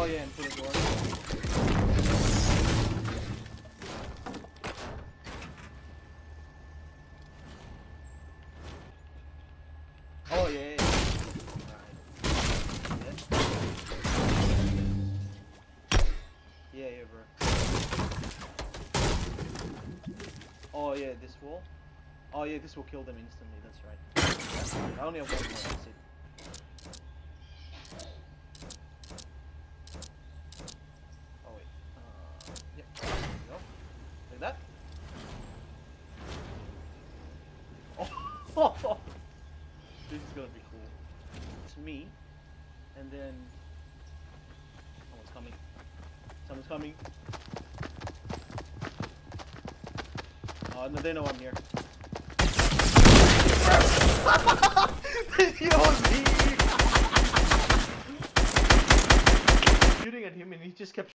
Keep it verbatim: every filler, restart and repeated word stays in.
Oh yeah, and put a door. Oh yeah. yeah. Alright. Yeah. Yeah, yeah, bro. Oh yeah, this wall. Oh yeah, this will kill them instantly. That's right. I only have one more. That's it. Oh wait. Uh, yep. There we go. Like that. Oh, this is gonna be cool. It's me, and then someone's coming. Someone's coming. Oh no, they know I'm here. It was me. Shooting at him, and he just kept.